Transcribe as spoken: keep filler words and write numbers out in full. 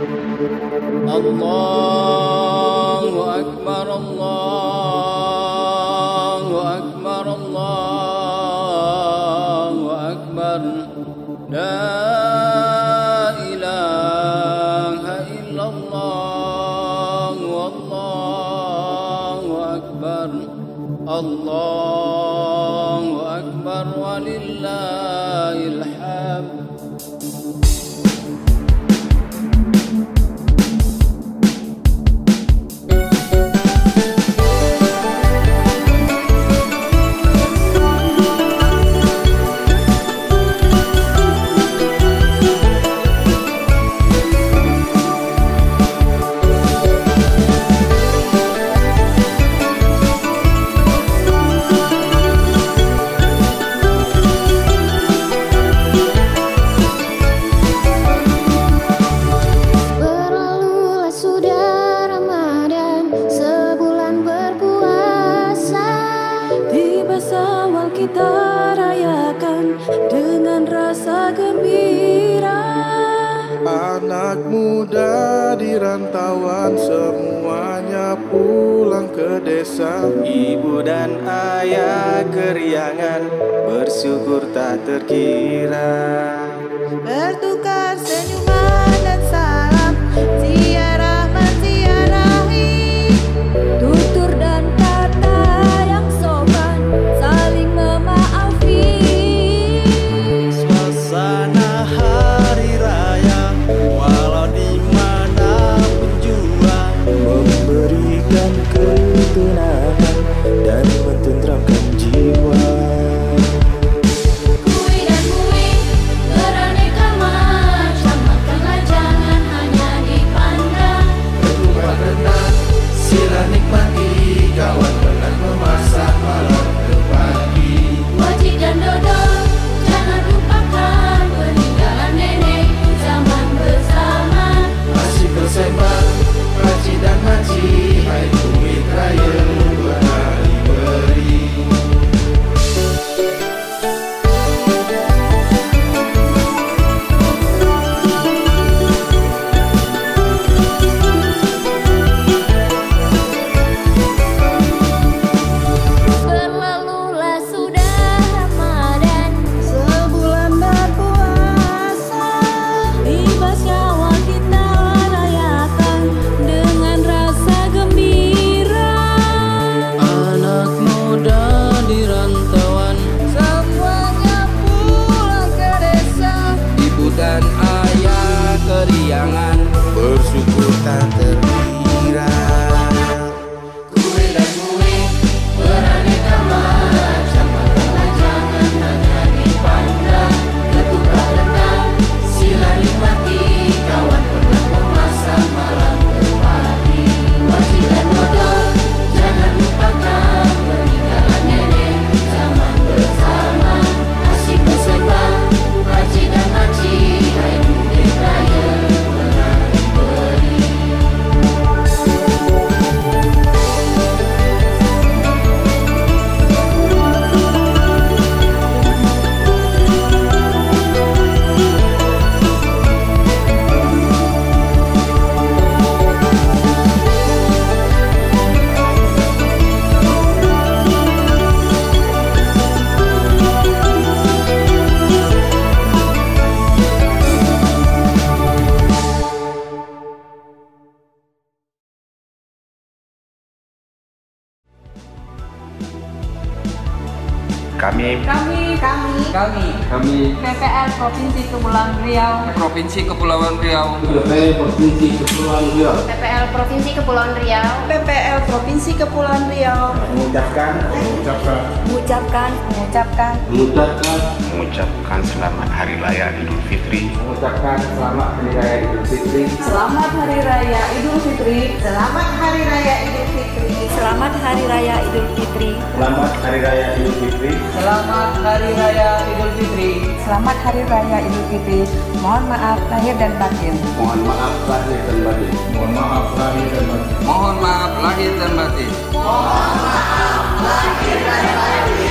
Allahu Akbar, Allahu Akbar, Allahu Akbar. La ilaha illallah, Allahu Akbar, Allahu Akbar, walillahil hamd. Kita rayakan dengan rasa gembira. Anak muda di rantauan semuanya pulang ke desa. Ibu dan ayah keriangan bersyukur tak terkira. Bertukar senyuman dan salam, ziarah menziarahi. Tutur dan kata yang sopan, saling memaafi. Suasana hari raya walau dimanapun jua memberikan ketenangan dan mententramkan jiwa. Kui dan kui beraneka macam, makanlah jangan hanya dipandang. Berkumpul tenang, sila nikmati, kawan penat memasak malam ke pagi. Wajib dan dodol jangan lupakan, peninggalan nenek zaman bersama. Masih bersembah, pakcik dan makcik, hai duit raya berhari beri. Berlalulah sudah Ramadan, sebulan berpuasa. Libas awal kita rayakan dengan rasa gembira. Anak muda di rantauan Semuanya pulang ke desa. ibu dan ayah keriangan Bersyukur tak terkira. Kue dan kue beraneka macam, makanlah jangan hanya dipandang. Bertukar tenang, sila nikmati, kawan pernah memasak malam ke pagi. Wajib dan dodol jangan lupakan, peninggalan nenek zaman bersama. Asyik bersembah, pakcik dan makcik, hai duit raya berhari beri. Kami Kami, kami, kami kami P P L Provinsi Kepulauan Riau, Provinsi Kepulauan Riau P P L Provinsi Kepulauan Riau, P P L Provinsi Kepulauan Riau mengucapkan mengucapkan, mengucapkan mengucapkan mengucapkan, mengucapkan selamat Hari Raya Idul Fitri. mengucapkan selamat Hari Raya Idul Fitri. Selamat Hari Raya Idul Fitri. Selamat Hari Raya Idul Fitri. Selamat Hari Raya Idul Fitri. Selamat Hari Raya Idul Fitri. Selamat Hari Raya Idul Fitri. Selamat Hari Raya Idul Fitri. Mohon maaf lahir dan batin. Mohon maaf lahir dan batin. Mohon maaf lahir dan batin. Mohon maaf lahir dan batin. Mohon maaf lahir dan batin.